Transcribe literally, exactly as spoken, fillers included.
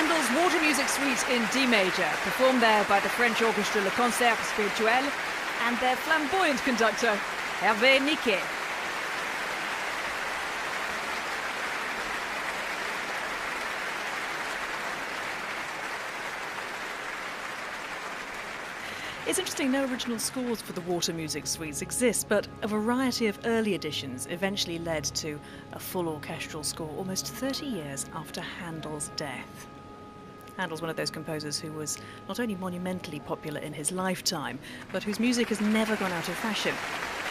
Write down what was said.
Handel's Water Music Suite in D major, performed there by the French orchestra Le Concert Spirituel and their flamboyant conductor, Hervé Niquet. It's interesting, no original scores for the Water Music Suites exist, but a variety of early editions eventually led to a full orchestral score almost thirty years after Handel's death. Handel's one of those composers who was not only monumentally popular in his lifetime, but whose music has never gone out of fashion.